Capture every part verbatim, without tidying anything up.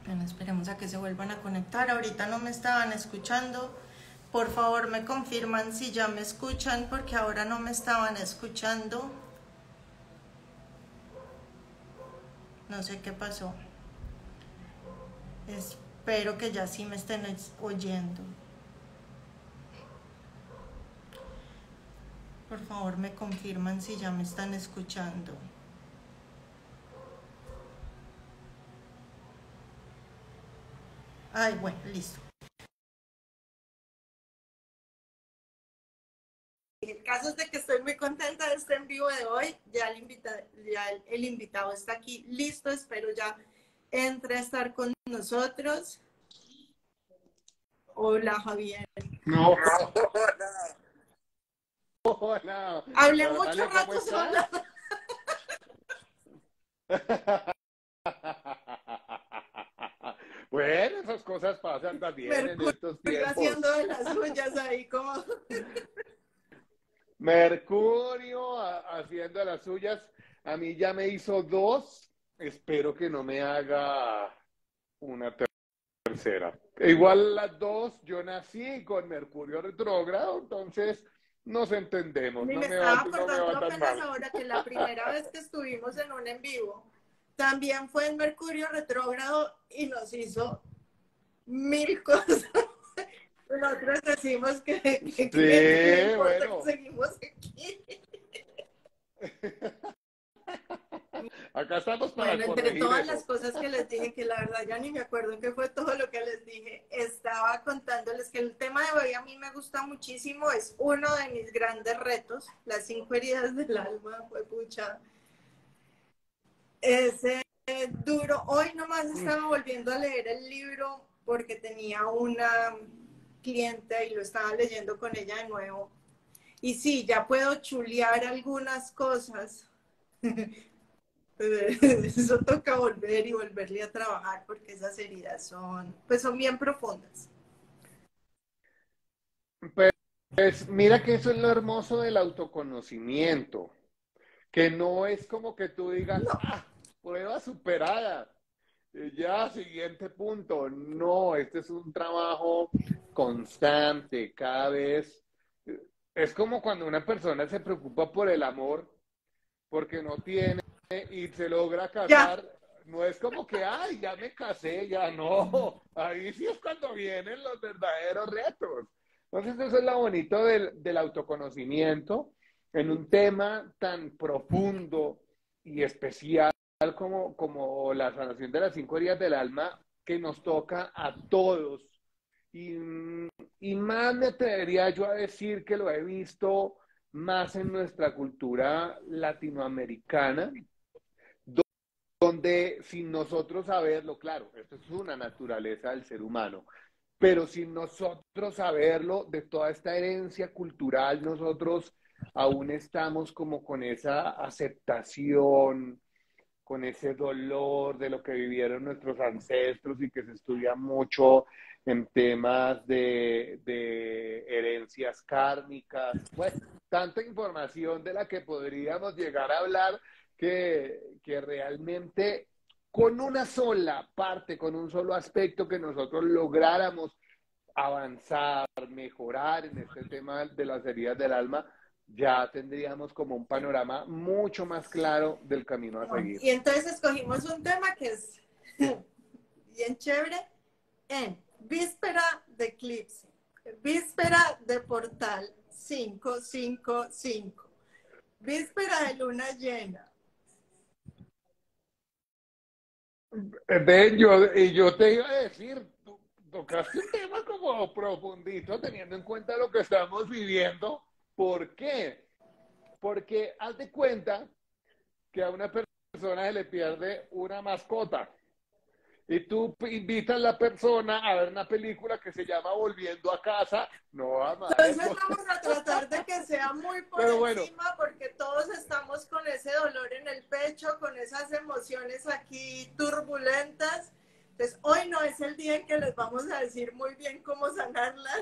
Bueno, esperemos a que se vuelvan a conectar. Ahorita no me estaban escuchando. Por favor, me confirman si ya me escuchan, porque ahora no me estaban escuchando. No sé qué pasó. Espero que ya sí me estén oyendo. Por favor, me confirman si ya me están escuchando. Ay, bueno, listo. El caso es de que estoy muy contenta de este en vivo de hoy. Ya el, invita ya el, el invitado está aquí listo. Espero ya entre a estar con nosotros. Hola, Javier. No, hola. Hablé mucho Natalia, ¿cómo rato estás? sola. Bueno, esas cosas pasan también en Mercurio estos tiempos. haciendo de las suyas ahí como... Mercurio a- haciendo las suyas. A mí ya me hizo dos. Espero que no me haga una tercera. E igual las dos, yo nací con Mercurio retrógrado, entonces nos entendemos. Ni No me me va, estaba no me acordando va tan apenas mal. ahora que la primera vez que estuvimos en un en vivo también fue en Mercurio retrógrado y nos hizo mil cosas. Nosotros decimos que, que, que no Sí, importa que bueno. seguimos aquí. Acá estamos para Bueno, entre corregir todas las eso. cosas que les dije, que la verdad ya ni me acuerdo qué fue todo lo que les dije, estaba contándoles que el tema de hoy a mí me gusta muchísimo, es uno de mis grandes retos, las cinco heridas del alma, fue pucha. Ese duro, hoy nomás estaba volviendo a leer el libro porque tenía una cliente y lo estaba leyendo con ella de nuevo. Y sí, ya puedo chulear algunas cosas. Eso toca volver y volverle a trabajar porque esas heridas son, pues son bien profundas. Pues mira que eso es lo hermoso del autoconocimiento, que no es como que tú digas, No, ah, prueba superada, eh, ya, siguiente punto. No, este es un trabajo constante, cada vez. eh, Es como cuando una persona se preocupa por el amor porque no tiene y se logra ya, casar, no es como que, ay, ya me casé, ya no. Ahí sí es cuando vienen los verdaderos retos. Entonces, eso es lo bonito del, del autoconocimiento en un tema tan profundo y especial como, como la sanación de las cinco heridas del alma que nos toca a todos. Y, y más me atrevería yo a decir que lo he visto más en nuestra cultura latinoamericana, donde sin nosotros saberlo, claro, esto es una naturaleza del ser humano, pero sin nosotros saberlo, de toda esta herencia cultural, nosotros aún estamos como con esa aceptación, con ese dolor de lo que vivieron nuestros ancestros y que se estudia mucho en temas de, de herencias kármicas. Bueno, tanta información de la que podríamos llegar a hablar que, que realmente con una sola parte, con un solo aspecto que nosotros lográramos avanzar, mejorar en este tema de las heridas del alma, ya tendríamos como un panorama mucho más claro del camino a seguir. y entonces escogimos un tema que es bien chévere en víspera de eclipse, víspera de portal quinientos cincuenta y cinco, víspera de luna llena. Ven, yo, y yo te iba a decir, tú tocaste un tema como profundito, teniendo en cuenta lo que estamos viviendo. ¿Por qué? Porque haz de cuenta que a una persona se le pierde una mascota. Y tú invitas a la persona a ver una película que se llama Volviendo a casa. No, madre, Entonces pues, vamos a tratar de que sea muy por pero bueno, encima porque todos estamos con ese dolor en el pecho, con esas emociones aquí turbulentas. Entonces hoy no es el día en que les vamos a decir muy bien cómo sanarlas.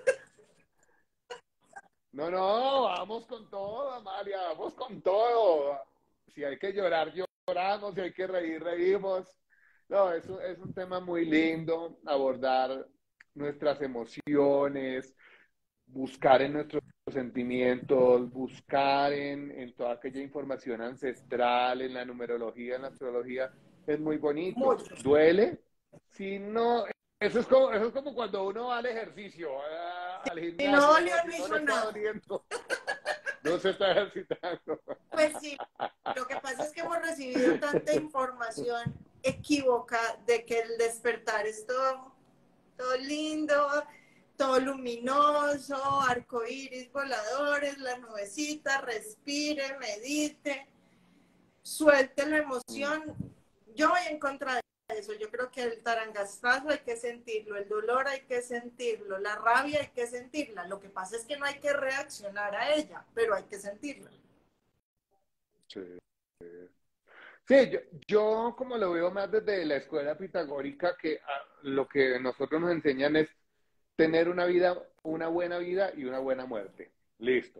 no, no, vamos con todo, Amalia, vamos con todo. Si hay que llorar, lloramos, si hay que reír, reímos. No, es un, es un tema muy lindo abordar nuestras emociones, buscar en nuestros sentimientos, buscar en, en toda aquella información ancestral, en la numerología, en la astrología, es muy bonito. Mucho. ¿Duele? Si no, eso es como, eso es como cuando uno va al ejercicio, ah, al Si no gimnasio, dolió, ¿no? no Si no le hizo está nada. doliendo, no se está ejercitando. Pues sí, lo que pasa es que hemos recibido tanta información equívoca de que el despertar es todo, todo lindo, todo luminoso, arcoíris voladores, la nubecita, respire, medite, suelte la emoción. Yo voy en contra de eso. Yo creo que el tarangastazo hay que sentirlo, el dolor hay que sentirlo, la rabia hay que sentirla. Lo que pasa es que no hay que reaccionar a ella, pero hay que sentirla. Sí. Sí, yo, yo como lo veo más desde la escuela pitagórica, que ah, lo que nosotros nos enseñan es tener una vida, una buena vida y una buena muerte. Listo.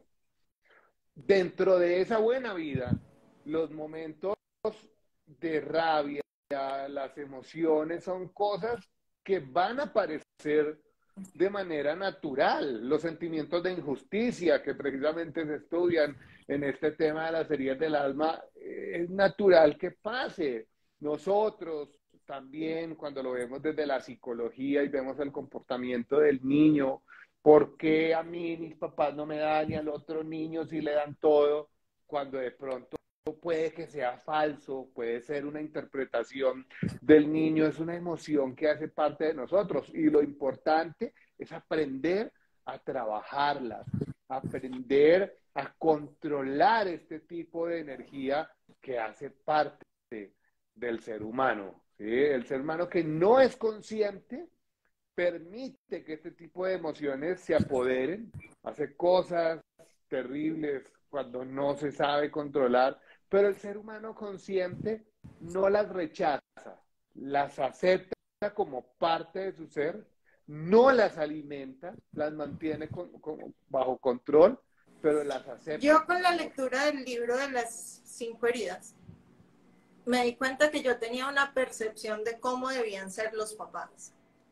Dentro de esa buena vida, los momentos de rabia, las emociones son cosas que van a aparecer de manera natural. Los sentimientos de injusticia que precisamente se estudian en este tema de las heridas del alma, eh, es natural que pase. Nosotros también, cuando lo vemos desde la psicología y vemos el comportamiento del niño, ¿por qué a mí mis papás no me dan y al otro niño sí le dan todo? Cuando de pronto puede que sea falso, puede ser una interpretación del niño, es una emoción que hace parte de nosotros. Y lo importante es aprender a trabajarlas, aprender a controlar este tipo de energía que hace parte del ser humano. ¿Sí? El ser humano que no es consciente permite que este tipo de emociones se apoderen, hace cosas terribles cuando no se sabe controlar, pero el ser humano consciente no las rechaza, las acepta como parte de su ser, no las alimenta, las mantiene con, con, bajo control, pero las acepta Yo con como la amor. lectura del libro de las cinco heridas, me di cuenta que yo tenía una percepción de cómo debían ser los papás.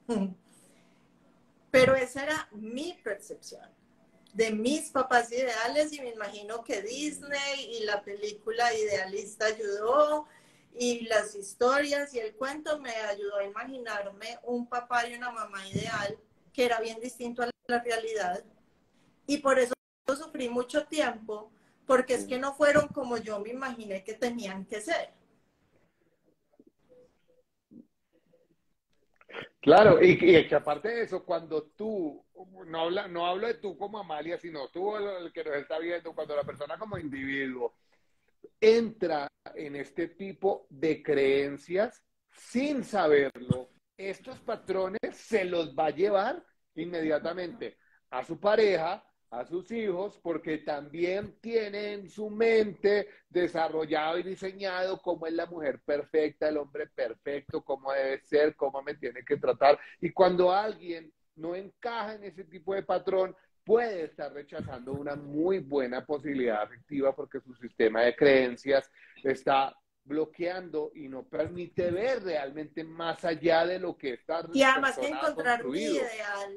Pero esa era mi percepción de mis papás ideales y me imagino que Disney y la película Idealista ayudó y las historias y el cuento me ayudó a imaginarme un papá y una mamá ideal que era bien distinto a la realidad y por eso sufrí mucho tiempo porque es que no fueron como yo me imaginé que tenían que ser. Claro, y, y que aparte de eso, cuando tú, no, habla, no hablo de tú como Amalia, sino tú el, el que nos está viendo, cuando la persona como individuo entra en este tipo de creencias sin saberlo, estos patrones se los va a llevar inmediatamente a su pareja, a sus hijos, porque también tiene en su mente desarrollado y diseñado cómo es la mujer perfecta, el hombre perfecto, cómo debe ser, cómo me tiene que tratar. Y cuando alguien no encaja en ese tipo de patrón, puede estar rechazando una muy buena posibilidad afectiva porque su sistema de creencias está bloqueando y no permite ver realmente más allá de lo que esta Y además que persona ha encontrar mi construido. ideal.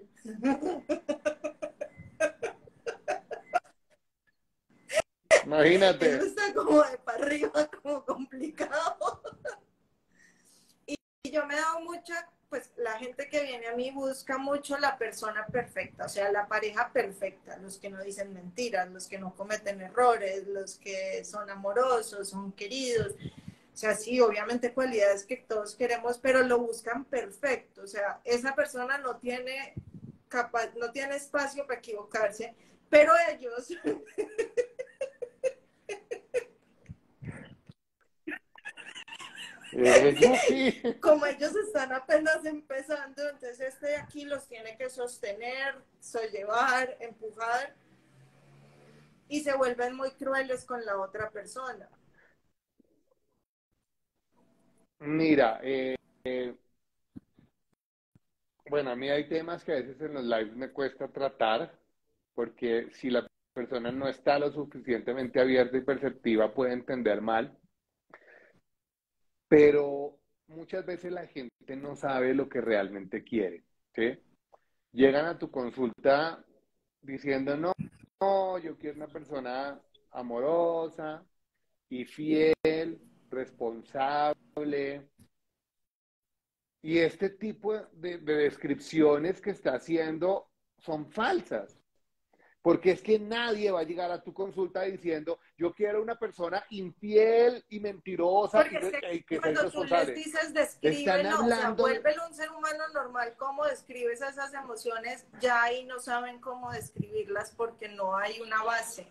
Imagínate. Eso está como de para arriba, como complicado. Y yo me he dado mucha, pues la gente que viene a mí busca mucho la persona perfecta, o sea, la pareja perfecta, los que no dicen mentiras, los que no cometen errores, los que son amorosos, son queridos. O sea, sí, obviamente cualidades que todos queremos, pero lo buscan perfecto. O sea, esa persona no tiene capaz, no tiene espacio para equivocarse, pero ellos Ellos sí. como ellos están apenas empezando, entonces este de aquí los tiene que sostener, sobrellevar, empujar y se vuelven muy crueles con la otra persona. Mira, eh, eh, bueno, a mí hay temas que a veces en los lives me cuesta tratar, porque si la persona no está lo suficientemente abierta y perceptiva, puede entender mal, pero muchas veces la gente no sabe lo que realmente quiere, ¿sí? Llegan a tu consulta diciendo, no, no, yo quiero una persona amorosa y fiel, responsable. Y este tipo de, de descripciones que está haciendo son falsas. Porque es que nadie va a llegar a tu consulta diciendo, yo quiero una persona infiel y mentirosa Porque y, es que y que sea cuando tú les irresponsable. dices, Están descríbelo, o sea, hablando de... vuélvelo un ser humano normal, ¿cómo describes esas emociones? Ya ahí no saben cómo describirlas porque no hay una base.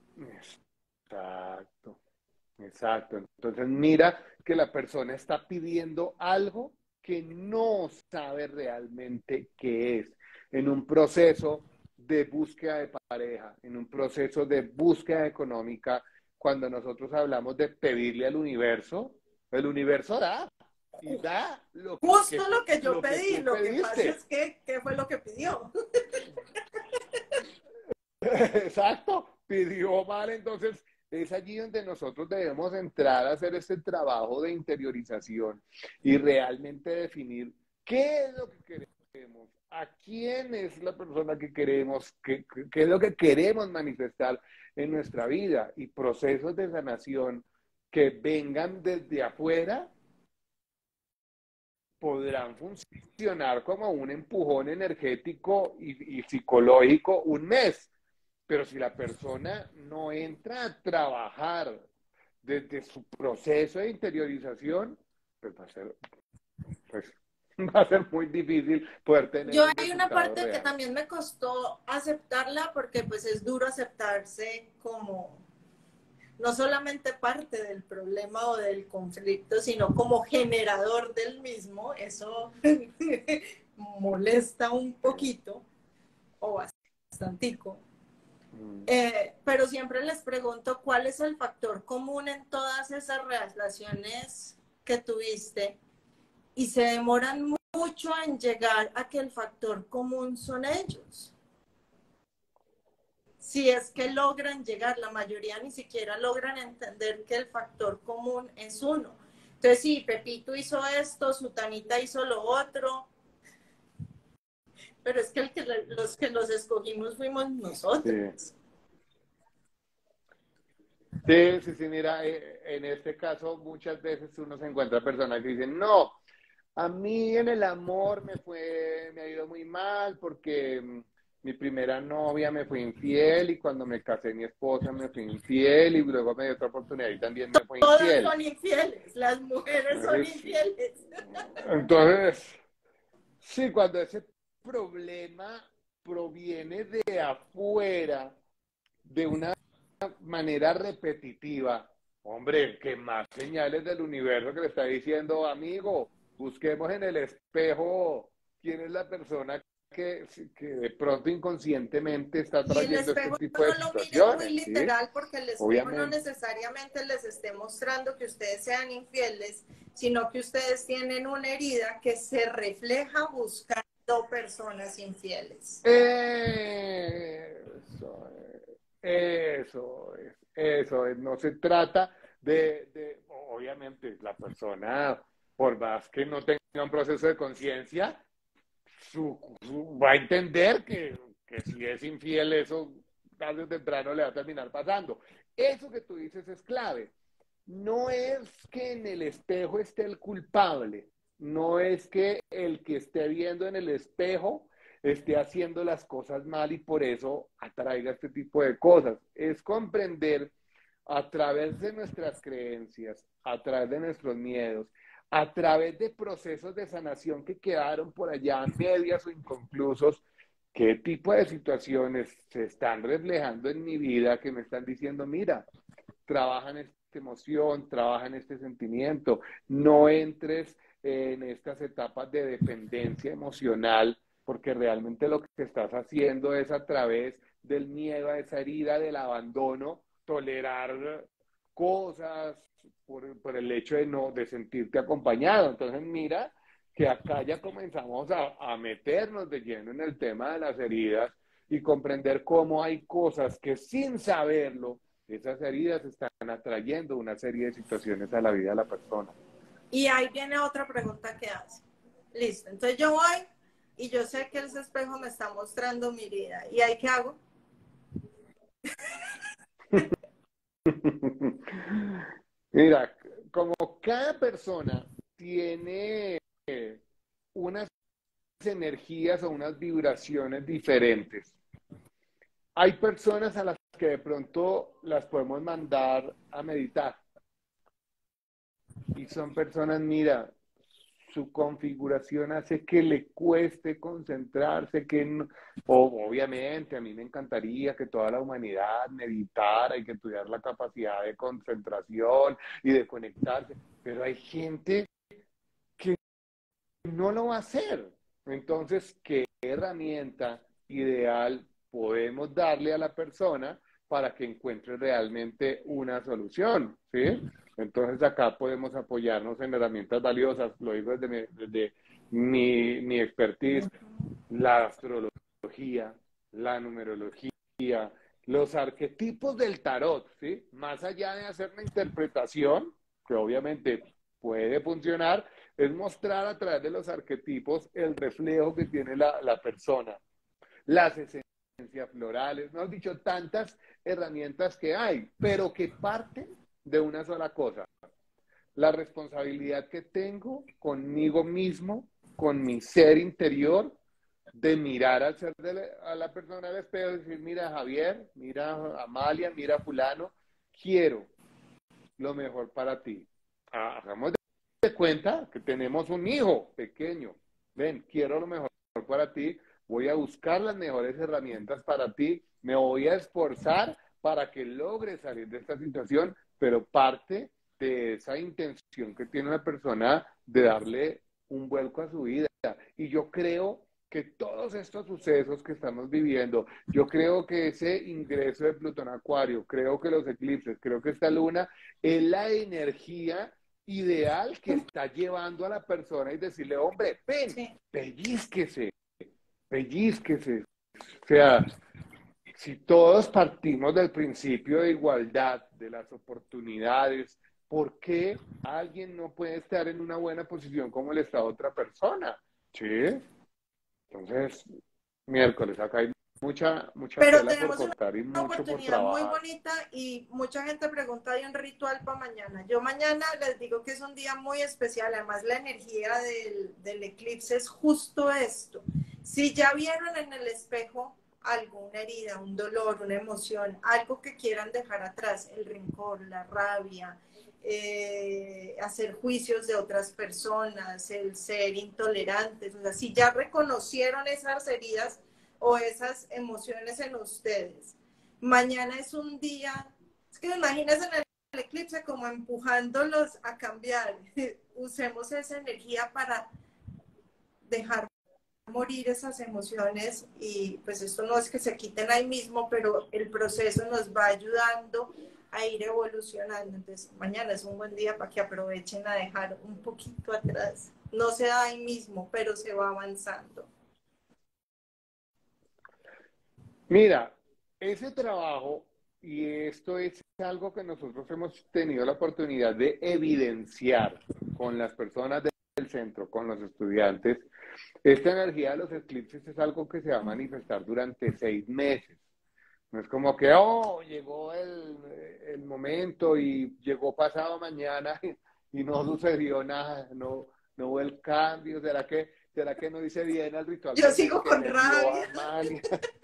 Exacto, exacto. Entonces mira que la persona está pidiendo algo que no sabe realmente qué es. En un proceso de búsqueda de pareja, en un proceso de búsqueda económica, cuando nosotros hablamos de pedirle al universo, el universo da y da lo Justo que, lo que yo lo que pedí, tú lo que pasa es pediste. que, ¿qué fue lo que pidió? Exacto, pidió mal, entonces es allí donde nosotros debemos entrar a hacer este trabajo de interiorización y realmente definir qué es lo que queremos, a quién es la persona que queremos, qué, qué es lo que queremos manifestar en nuestra vida y procesos de sanación que vengan desde afuera podrán funcionar como un empujón energético y, y psicológico un mes. Pero si la persona no entra a trabajar desde su proceso de interiorización, pues va a ser, pues, va a ser muy difícil poder tener Yo un hay una resultado parte que real. también me costó aceptarla porque pues es duro aceptarse como no solamente parte del problema o del conflicto, sino como generador del mismo. Eso molesta un poquito o bastantico. Mm. Eh, pero siempre les pregunto cuál es el factor común en todas esas relaciones que tuviste y se demoran mucho en llegar a que el factor común son ellos. Si es que logran llegar, la mayoría ni siquiera logran entender que el factor común es uno. Entonces, sí, Pepito hizo esto, Sutanita hizo lo otro, pero es que, el que los que los escogimos fuimos Sí. nosotros. Sí, sí, sí, mira, eh, en este caso muchas veces uno se encuentra personas que dicen, no, a mí en el amor me fue, me ha ido muy mal porque mm, mi primera novia me fue infiel y cuando me casé mi esposa me fue infiel y luego me dio otra oportunidad y también me fue Todas infiel. son infieles, las mujeres son Entonces, infieles. entonces, sí, cuando ese problema proviene de afuera, de una manera repetitiva, hombre, que más señales del universo que le está diciendo, amigo, busquemos en el espejo quién es la persona que, que de pronto inconscientemente está Y el trayendo este espejo tipo de no lo miren muy situaciones, ¿sí? literal porque el espejo no Obviamente. necesariamente les esté mostrando que ustedes sean infieles, sino que ustedes tienen una herida que se refleja buscando personas infieles. Eso es, eso es, eso es. No se trata de, de, obviamente, la persona, por más que no tenga un proceso de conciencia, su, su- va a entender que, que si es infiel, eso tarde o temprano le va a terminar pasando. Eso que tú dices es clave. No es que en el espejo esté el culpable, no es que el que esté viendo en el espejo esté haciendo las cosas mal y por eso atraiga este tipo de cosas. Es comprender a través de nuestras creencias, a través de nuestros miedos, a través de procesos de sanación que quedaron por allá medias o inconclusos, qué tipo de situaciones se están reflejando en mi vida que me están diciendo, mira, trabaja en esta emoción, trabaja en este sentimiento, no entres en estas etapas de dependencia emocional, porque realmente lo que estás haciendo es a través del miedo a esa herida, del abandono, tolerar cosas por, por el hecho de no, de sentirte acompañado. Entonces mira que acá ya comenzamos a, a meternos de lleno en el tema de las heridas y comprender cómo hay cosas que sin saberlo esas heridas están atrayendo una serie de situaciones a la vida de la persona. Y ahí viene otra pregunta que hace. Listo, entonces yo voy y yo sé que ese espejo me está mostrando mi vida. ¿Y ahí qué hago? Mira, como cada persona tiene unas energías o unas vibraciones diferentes, hay personas a las que de pronto las podemos mandar a meditar. Y son personas, mira, su configuración hace que le cueste concentrarse, que no, o, obviamente a mí me encantaría que toda la humanidad meditara y que tuviera la capacidad de concentración y de conectarse, pero hay gente que no lo va a hacer. Entonces, ¿qué herramienta ideal podemos darle a la persona para que encuentre realmente una solución? ¿Sí? Entonces, acá podemos apoyarnos en herramientas valiosas, lo digo desde mi, desde mi, mi expertise, la astrología, la numerología, los arquetipos del tarot, ¿sí? Más allá de hacer una interpretación, que obviamente puede funcionar, es mostrar a través de los arquetipos el reflejo que tiene la, la persona, las esencias florales, no has dicho tantas herramientas que hay, pero que parten de una sola cosa, la responsabilidad que tengo conmigo mismo, con mi ser interior, de mirar al ser de la, a la persona al espejo y decir, mira Javier, mira Amalia, mira fulano, quiero lo mejor para ti. Ah, hagamos de cuenta que tenemos un hijo pequeño. Ven, quiero lo mejor para ti, voy a buscar las mejores herramientas para ti, me voy a esforzar para que logres salir de esta situación, pero parte de esa intención que tiene una persona de darle un vuelco a su vida. Y yo creo que todos estos sucesos que estamos viviendo, yo creo que ese ingreso de Plutón a Acuario, creo que los eclipses, creo que esta luna es la energía ideal que está llevando a la persona y decirle, hombre, ven, Sí. pellizquese, pellizquese. O sea, si todos partimos del principio de igualdad, de las oportunidades, ¿por qué alguien no puede estar en una buena posición como le está otra persona? ¿Sí? Entonces, miércoles, acá hay mucha, mucha Pero tela por tenemos una cortar y mucho por oportunidad muy trabajar. bonita y mucha gente pregunta, ¿hay un ritual para mañana? Yo mañana les digo que es un día muy especial, además la energía del, del eclipse es justo esto. Si ya vieron en el espejo alguna herida, un dolor, una emoción, algo que quieran dejar atrás, el rencor, la rabia, eh, hacer juicios de otras personas, el ser intolerantes, o sea, si ya reconocieron esas heridas, o esas emociones en ustedes. Mañana es un día, es que imagínense en el eclipse como empujándolos a cambiar. Usemos esa energía para dejar morir esas emociones y pues esto no es que se quiten ahí mismo, pero el proceso nos va ayudando a ir evolucionando. Entonces mañana es un buen día para que aprovechen a dejar un poquito atrás. No se da ahí mismo, pero se va avanzando. Mira, ese trabajo, y esto es algo que nosotros hemos tenido la oportunidad de evidenciar con las personas del centro, con los estudiantes, esta energía de los eclipses es algo que se va a manifestar durante seis meses. No es como que, oh, llegó el, el momento y llegó pasado mañana y, y no sucedió nada, no, no hubo el cambio. ¿Será que, será que no hice bien el ritual Yo que, sigo que con me dio rabia. Amalia?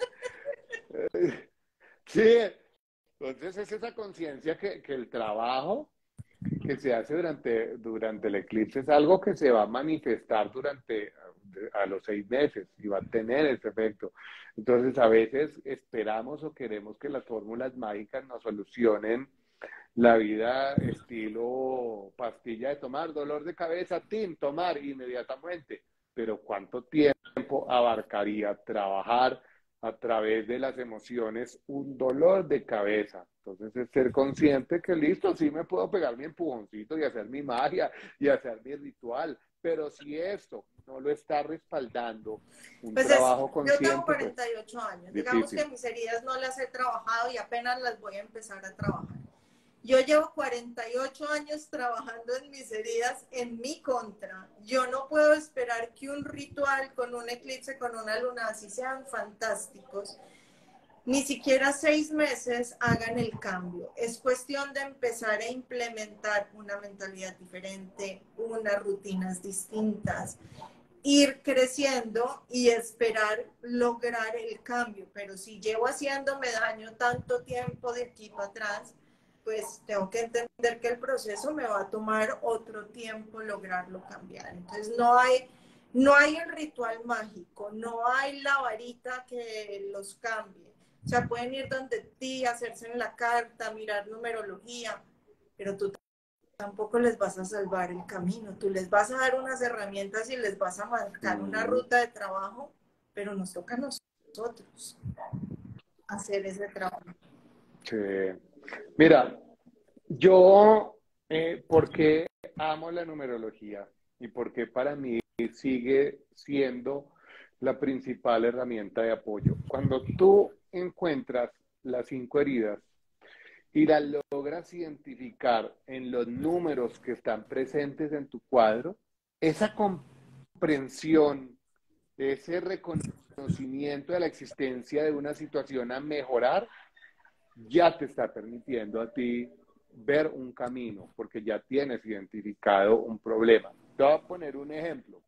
Sí, entonces es esa conciencia que, que el trabajo que se hace durante, durante el eclipse es algo que se va a manifestar durante a los seis meses y va a tener ese efecto. Entonces a veces esperamos o queremos que las fórmulas mágicas nos solucionen la vida estilo pastilla de tomar, dolor de cabeza, tin, tomar inmediatamente. Pero ¿cuánto tiempo abarcaría trabajar a través de las emociones un dolor de cabeza? Entonces es ser consciente que listo, sí me puedo pegar mi empujoncito y hacer mi magia y hacer mi ritual, pero si esto no lo está respaldando un Pues es, trabajo yo tengo consciente, pues cuarenta y ocho años. Digamos que difícil. mis heridas no las he trabajado y apenas las voy a empezar a trabajar. Yo llevo cuarenta y ocho años trabajando en mis heridas en mi contra. Yo no puedo esperar que un ritual con un eclipse, con una luna, así sean fantásticos, ni siquiera seis meses hagan el cambio. Es cuestión de empezar a implementar una mentalidad diferente, unas rutinas distintas, ir creciendo y esperar lograr el cambio. Pero si llevo haciéndome daño tanto tiempo de aquí para atrás, pues tengo que entender que el proceso me va a tomar otro tiempo lograrlo cambiar. Entonces no hay, no hay el ritual mágico, no hay la varita que los cambie. O sea, pueden ir donde ti, hacerse en la carta, mirar numerología, pero tú tampoco les vas a salvar el camino. Tú les vas a dar unas herramientas y les vas a marcar una Mm, ruta de trabajo, pero nos toca a nosotros hacer ese trabajo. sí. Mira, yo, eh, porque amo la numerología y porque para mí sigue siendo la principal herramienta de apoyo. Cuando tú encuentras las cinco heridas y las logras identificar en los números que están presentes en tu cuadro, esa comprensión, ese reconocimiento de la existencia de una situación a mejorar, ya te está permitiendo a ti ver un camino, porque ya tienes identificado un problema. Te voy a poner un ejemplo.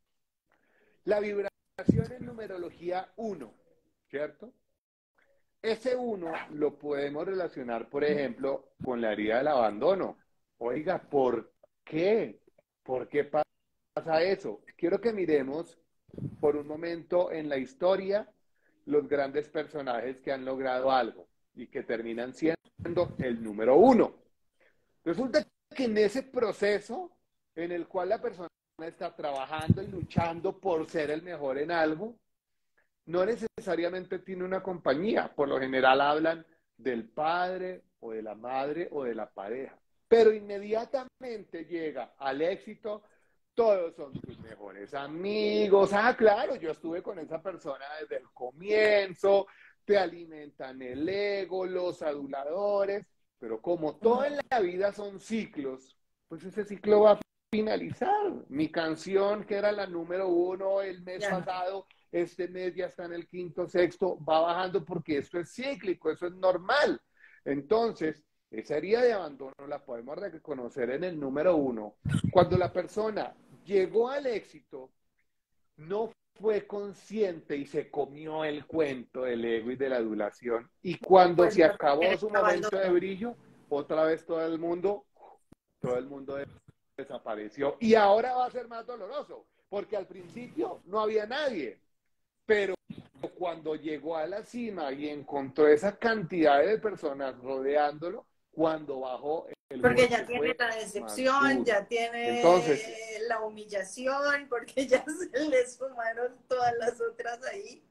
La vibración en numerología uno, ¿cierto? Ese uno lo podemos relacionar, por ejemplo, con la herida del abandono. Oiga, ¿por qué? ¿Por qué pasa eso? Quiero que miremos por un momento en la historia los grandes personajes que han logrado algo y que terminan siendo el número uno. Resulta que en ese proceso en el cual la persona está trabajando y luchando por ser el mejor en algo, no necesariamente tiene una compañía. Por lo general hablan del padre o de la madre o de la pareja. Pero inmediatamente llega al éxito, todos son tus mejores amigos. Ah, claro, yo estuve con esa persona desde el comienzo, te alimentan el ego, los aduladores, pero como todo en la vida son ciclos, pues ese ciclo va a finalizar. Mi canción, que era la número uno el mes Ya no. pasado, este mes ya está en el quinto, sexto, va bajando porque esto es cíclico, eso es normal. Entonces, esa herida de abandono la podemos reconocer en el número uno. Cuando la persona llegó al éxito, no fue consciente y se comió el cuento del ego y de la adulación. Y cuando Pues se no acabó tiene su momento de abandono. brillo, otra vez todo el mundo, todo el mundo desapareció. Y ahora va a ser más doloroso, porque al principio no había nadie. Pero cuando llegó a la cima y encontró esa cantidad de personas rodeándolo, cuando bajó, el Porque ya golpe tiene fue la más decepción, duro. ya tiene Entonces, la humillación, porque ya se le sumaron todas las otras ahí.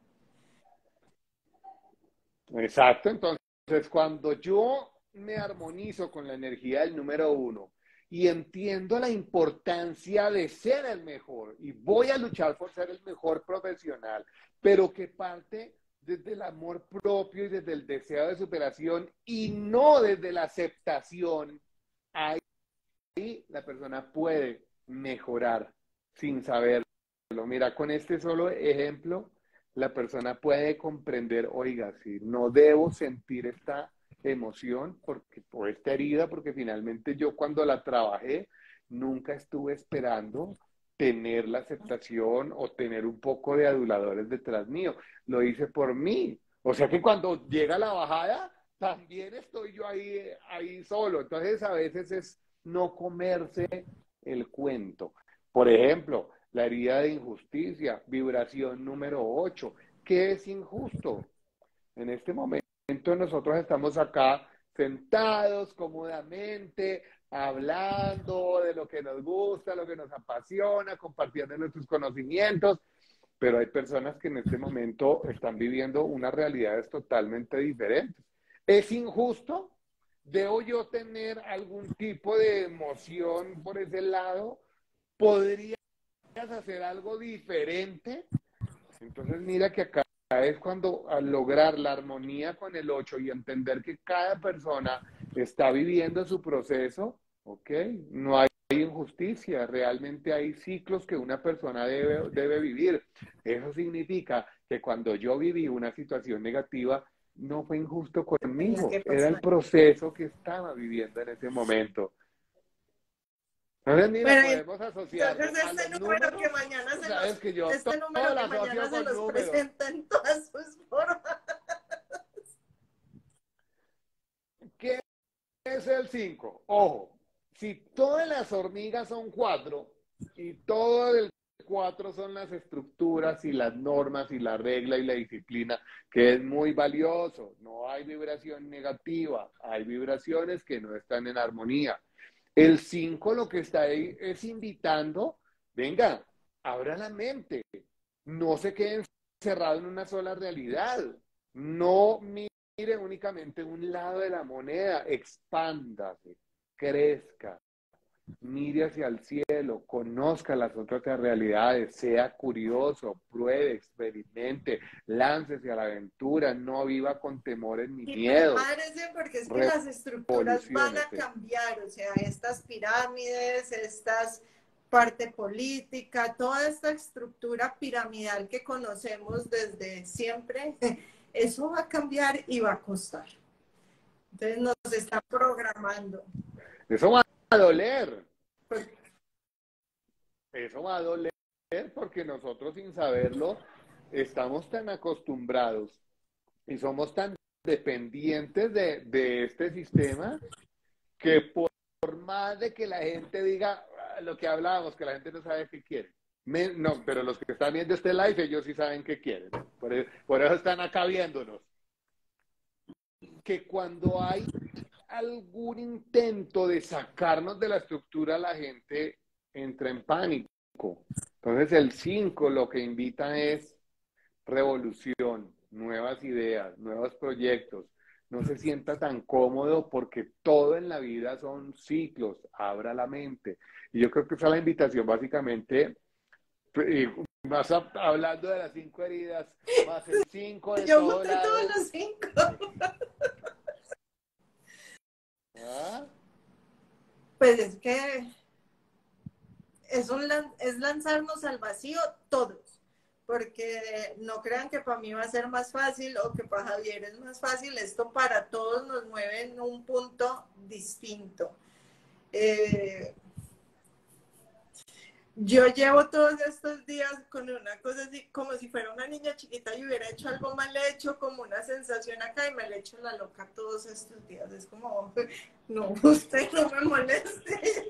exacto, entonces cuando yo me armonizo con la energía del número uno y entiendo la importancia de ser el mejor y voy a luchar por ser el mejor profesional, pero que parte desde el amor propio y desde el deseo de superación y no desde la aceptación, ahí la persona puede mejorar sin saberlo. Mira, con este solo ejemplo, la persona puede comprender, oiga, si no debo sentir esta emoción porque, por esta herida, porque finalmente yo cuando la trabajé nunca estuve esperando tener la aceptación o tener un poco de aduladores detrás mío. Lo hice por mí. O sea que cuando llega la bajada, también estoy yo ahí, ahí solo. Entonces a veces es no comerse el cuento. Por ejemplo, la herida de injusticia, vibración número ocho. ¿Qué es injusto? En este momento nosotros estamos acá sentados cómodamente, hablando de lo que nos gusta, lo que nos apasiona, compartiendo nuestros conocimientos, pero hay personas que en este momento están viviendo unas realidades totalmente diferentes. ¿Es injusto? ¿Debo yo tener algún tipo de emoción por ese lado? ¿Podrías hacer algo diferente? Entonces mira que acá es cuando al lograr la armonía con el ocho y entender que cada persona está viviendo su proceso, ¿ok? No hay injusticia, realmente hay ciclos que una persona debe, debe vivir. Eso significa que cuando yo viví una situación negativa, no fue injusto Tenía conmigo, que era el pasar. proceso que estaba viviendo en ese momento. Entonces, mira, Bueno, podemos asociarlo entonces a este los número que números. mañana Tú se sabes los, que yo este to- todo número lo que mañana asocio se con los números. presenta en todas sus formas. ¿Qué es el cinco? Ojo, si todas las hormigas son cuatro y todo el cuatro son las estructuras y las normas y la regla y la disciplina, que es muy valioso. No hay vibración negativa, hay vibraciones que no están en armonía. El cinco lo que está ahí es invitando, venga, abra la mente, no se queden encerrados en una sola realidad, no mire únicamente un lado de la moneda, expándase, crezca, mire hacia el cielo, conozca las otras realidades, sea curioso, pruebe, experimente, láncese a la aventura, no viva con temores ni Y miedos, prepárese porque es que las estructuras van a revoluciónese. cambiar, o sea, estas pirámides, estas parte política, toda esta estructura piramidal que conocemos desde siempre, eso va a cambiar y va a costar. Entonces nos están programando. Eso va a doler, Pues, eso va a doler porque nosotros sin saberlo estamos tan acostumbrados y somos tan dependientes de, de este sistema que por, por más de que la gente diga ah, lo que hablábamos, que la gente no sabe qué quiere. Me, no, pero los que están viendo este live, ellos sí saben qué quieren. Por, eso, por eso están acá viéndonos. Que cuando hay algún intento de sacarnos de la estructura, la gente entra en pánico. Entonces el cinco lo que invita es revolución, nuevas ideas, nuevos proyectos. No se sienta tan cómodo porque todo en la vida son ciclos, abra la mente. Y yo creo que esa es la invitación básicamente, y más a- hablando de las cinco heridas, más el cinco de yo todo monté todos lado. los cinco. ¿Ah? Pues es que es, un, es lanzarnos al vacío todos, porque no crean que para mí va a ser más fácil o que para Javier es más fácil, esto para todos nos mueve en un punto distinto. Eh, yo llevo todos estos días con una cosa así, como si fuera una niña chiquita y hubiera hecho algo mal hecho, como una sensación acá y me le echo la loca todos estos días. Es como, no, usted no me moleste.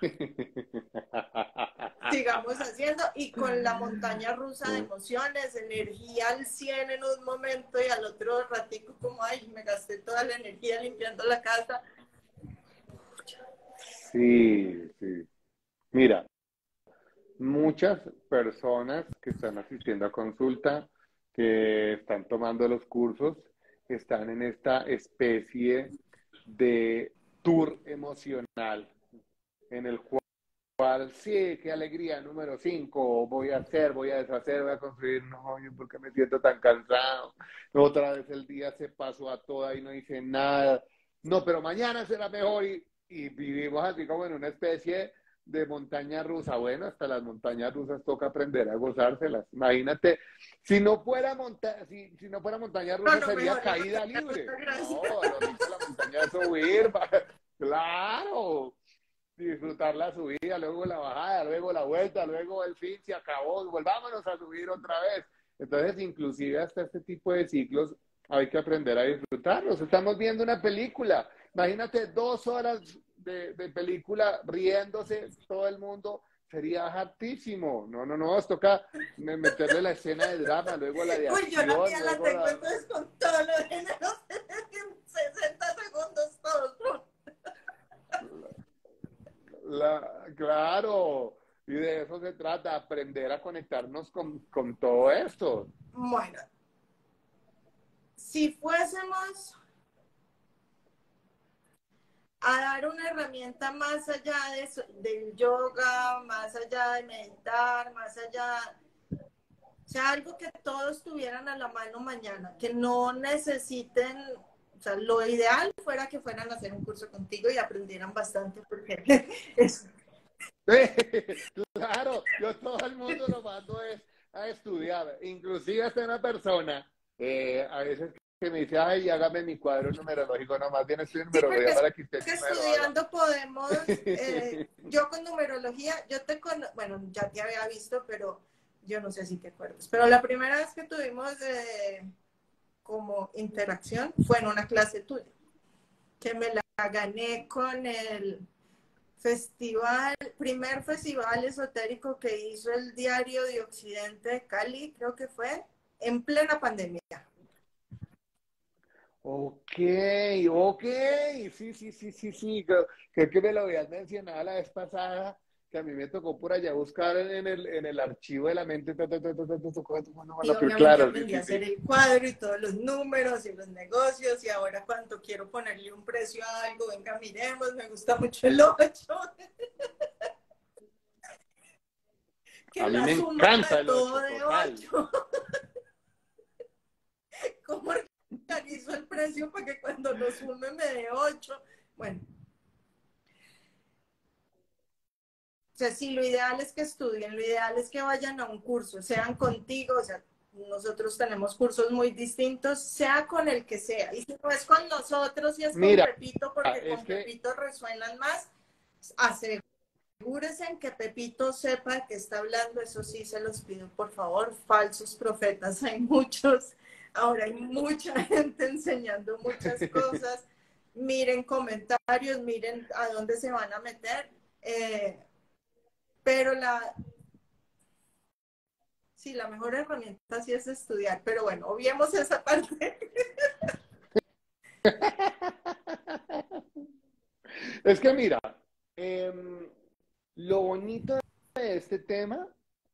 Sigamos haciendo y con la montaña rusa de emociones, energía al cien en un momento y al otro ratico como, ay, me gasté toda la energía limpiando la casa. Sí, sí. Mira, muchas personas que están asistiendo a consulta, que están tomando los cursos, están en esta especie de tour emocional en el cual, sí, qué alegría, número cinco, voy a hacer, voy a deshacer, voy a construir, no, yo porque me siento tan cansado, otra vez el día se pasó a toda y no hice nada, no, pero mañana será mejor y, y vivimos así como en una especie de montaña rusa. Bueno, hasta las montañas rusas toca aprender a gozárselas. Imagínate, si no fuera, monta si, si no fuera montaña No, rusa no, sería mejor la caída montaña libre. rusa, gracias. No, lo rico de la montaña es subir, claro, disfrutar la subida, luego la bajada, luego la vuelta, luego el fin se acabó, volvámonos a subir otra vez. Entonces, inclusive hasta este tipo de ciclos hay que aprender a disfrutarlos. Estamos viendo una película, imagínate dos horas de, de película riéndose todo el mundo, sería hartísimo. No, no, no, nos toca meterle la escena de drama, luego la de Uy, yo la acción, mía la luego tengo la... entonces con todos los géneros en sesenta segundos todos. La, claro, y de eso se trata, aprender a conectarnos con, con todo esto. Bueno, si fuésemos a dar una herramienta más allá de eso, del yoga, más allá de meditar, más allá, o sea, algo que todos tuvieran a la mano mañana, que no necesiten O sea, lo ideal fuera que fueran a hacer un curso contigo y aprendieran bastante, porque es... Claro, yo todo el mundo lo mando es a estudiar, inclusive hasta una persona, eh, a veces que me dice, ay, hágame mi cuadro numerológico, no, más bien estoy en Sí, porque numerología es para que usted que no me lo haga. estudiando podemos, eh, yo con numerología, yo te con, bueno, ya te había visto, pero yo no sé si te acuerdas, pero la primera vez que tuvimos eh, como interacción fue en una clase tuya, que me la gané con el festival, primer festival esotérico que hizo el Diario de Occidente de Cali, creo que fue, en plena pandemia. Ok, ok, sí, sí, sí, sí, sí, creo, creo que me lo habías mencionado la vez pasada, que a mí me tocó por allá buscar en el, en el archivo de la mente, ta, ta, ta, ta, ta, ta, ta, bueno, Y bueno, pero obviamente claro, sí, aprendí a sí, hacer sí. el cuadro y todos los números y los negocios y ahora cuando quiero ponerle un precio a algo, venga, miremos, me gusta mucho el ocho, que A mí la me suma de encanta el todo ocho, de total. ocho, ¿cómo organizo el precio para que cuando lo sume me dé ocho? Bueno, o sea, sí, lo ideal es que estudien, lo ideal es que vayan a un curso, sean contigo, o sea, nosotros tenemos cursos muy distintos, sea con el que sea. Y si no es con nosotros y es con Mira, Pepito, porque es con que Pepito resuenan más, asegúrense en que Pepito sepa que está hablando, eso sí se los pido, por favor, falsos profetas, hay muchos, ahora hay mucha gente enseñando muchas cosas, miren comentarios, miren a dónde se van a meter. Eh, pero la, sí, la mejor herramienta sí es estudiar, pero bueno, obviemos esa parte. es que mira, eh, lo bonito de este tema,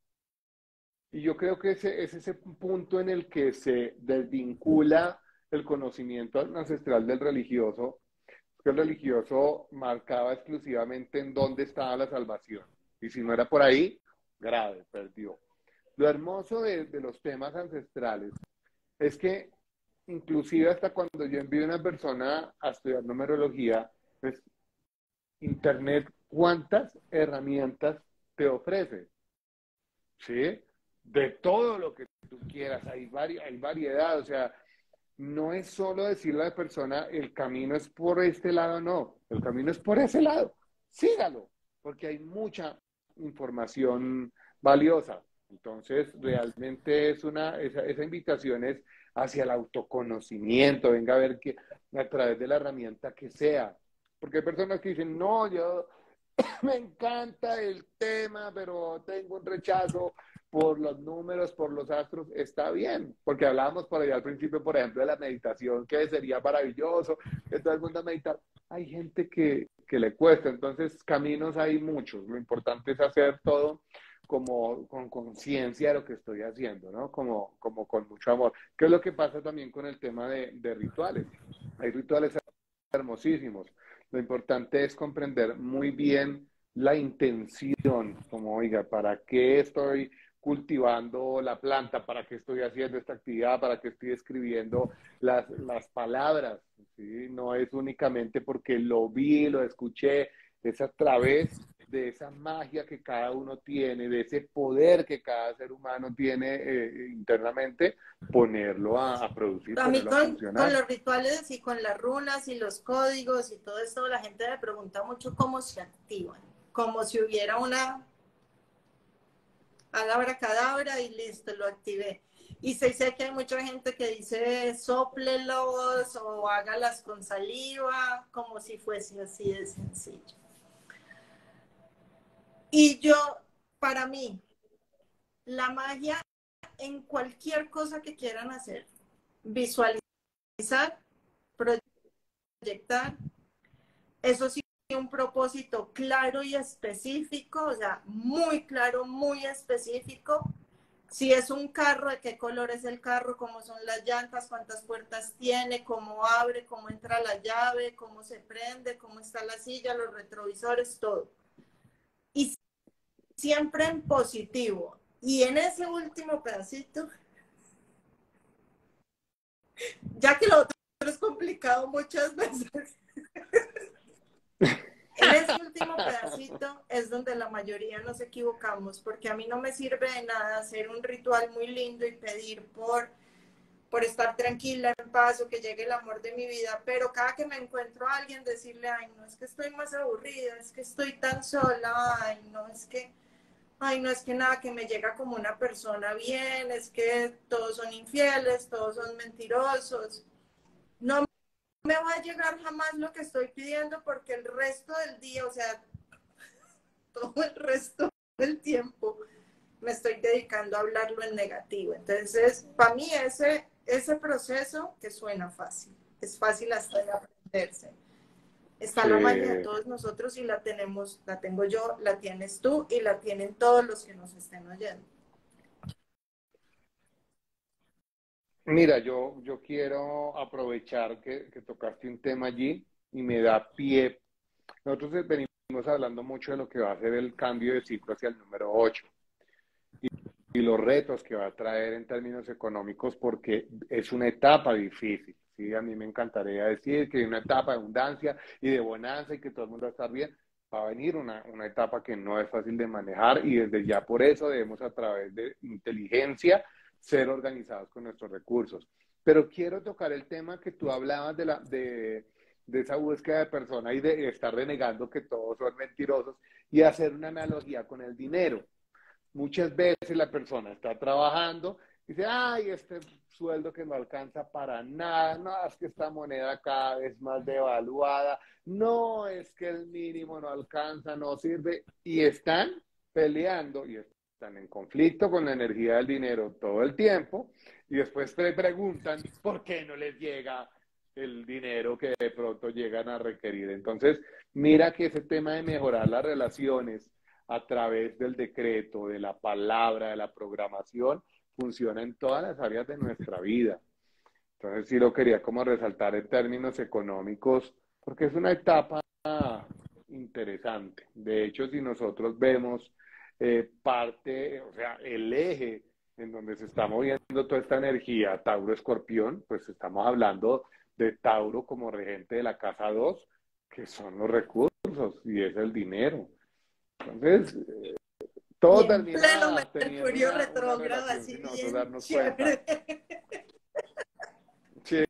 y yo creo que ese, es ese punto en el que se desvincula el conocimiento ancestral del religioso, que el religioso marcaba exclusivamente en dónde estaba la salvación. Y si no era por ahí, grave, perdió. Lo hermoso de, de los temas ancestrales es que inclusive hasta cuando yo envío a una persona a estudiar numerología, pues Internet, ¿cuántas herramientas te ofrece? ¿Sí? De todo lo que tú quieras, hay, vari hay variedad, o sea, no es solo decirle a la persona, el camino es por este lado, no, el camino es por ese lado, sígalo, porque hay mucha información valiosa. Entonces, realmente es una, esa, esa invitación es hacia el autoconocimiento, venga a ver que a través de la herramienta que sea, porque hay personas que dicen, no, yo me encanta el tema, pero tengo un rechazo por los números, por los astros, está bien, porque hablábamos por allá al principio, por ejemplo, de la meditación, que sería maravilloso, que todo el mundo medita. Hay gente que, que le cuesta, entonces caminos hay muchos, lo importante es hacer todo como con conciencia de lo que estoy haciendo, ¿no? Como, como con mucho amor. ¿Qué es lo que pasa también con el tema de, de rituales? Hay rituales hermosísimos. Lo importante es comprender muy bien la intención, como, oiga, ¿para qué estoy cultivando la planta? ¿Para qué estoy haciendo esta actividad? ¿Para qué estoy escribiendo las, las palabras? ¿Sí? No es únicamente porque lo vi, lo escuché, es a través de esa magia que cada uno tiene, de ese poder que cada ser humano tiene eh, internamente, ponerlo a, a producir, A mí ponerlo a con, con funcionar. los rituales y con las runas y los códigos y todo esto, la gente me pregunta mucho cómo se activan, como si hubiera una abracadabra y listo, lo activé. Y sé, sé que hay mucha gente que dice sóplelos o hágalas con saliva, como si fuese así de sencillo. Y yo, para mí, la magia en cualquier cosa que quieran hacer, visualizar, proyectar, eso sí, un propósito claro y específico, o sea, muy claro, muy específico. Si es un carro, de qué color es el carro, cómo son las llantas, cuántas puertas tiene, cómo abre, cómo entra la llave, cómo se prende, cómo está la silla, los retrovisores, todo. Y siempre en positivo. Y en ese último pedacito, ya que lo otro es complicado, explicado muchas veces. En ese último pedacito es donde la mayoría nos equivocamos, porque a mí no me sirve de nada hacer un ritual muy lindo y pedir por, por estar tranquila, en paz, o que llegue el amor de mi vida, pero cada que me encuentro a alguien decirle, ay, no, es que estoy más aburrida, es que estoy tan sola, ay, no, es que, ay, no, es que nada, que me llega como una persona bien, es que todos son infieles, todos son mentirosos. No me va a llegar jamás lo que estoy pidiendo porque el resto del día, o sea, todo el resto del tiempo me estoy dedicando a hablarlo en negativo. Entonces, para mí ese, ese proceso que suena fácil, es fácil hasta de aprenderse. Está Sí. la magia de todos nosotros y la tenemos, la tengo yo, la tienes tú y la tienen todos los que nos estén oyendo. Mira, yo, yo quiero aprovechar que, que tocaste un tema allí y me da pie. Nosotros venimos hablando mucho de lo que va a ser el cambio de ciclo hacia el número ocho y, y los retos que va a traer en términos económicos porque es una etapa difícil. ¿Sí? A mí me encantaría decir que hay una etapa de abundancia y de bonanza y que todo el mundo va a estar bien. Va a venir una, una etapa que no es fácil de manejar y desde ya por eso debemos a través de inteligencia ser organizados con nuestros recursos. Pero quiero tocar el tema que tú hablabas de, la, de, de esa búsqueda de persona y de estar renegando que todos son mentirosos y hacer una analogía con el dinero. Muchas veces la persona está trabajando y dice, ay, este sueldo que no alcanza para nada, no, es que esta moneda cada vez más devaluada, no, es que el mínimo no alcanza, no sirve, y están peleando y están en conflicto con la energía del dinero todo el tiempo, y después te preguntan por qué no les llega el dinero que de pronto llegan a requerir. Entonces, mira que ese tema de mejorar las relaciones a través del decreto, de la palabra, de la programación, funciona en todas las áreas de nuestra vida. Entonces sí lo quería como resaltar en términos económicos, porque es una etapa interesante. De hecho, si nosotros vemos eh, parte, o sea, el eje en donde se está moviendo toda esta energía, Tauro-Escorpión, pues estamos hablando de Tauro como regente de la casa dos, que son los recursos y es el dinero. Entonces, eh, Y todo en pleno termina teniendo Mercurio una, una retrógrado, relación así sin nosotros bien darnos cuenta. chévere. Sí,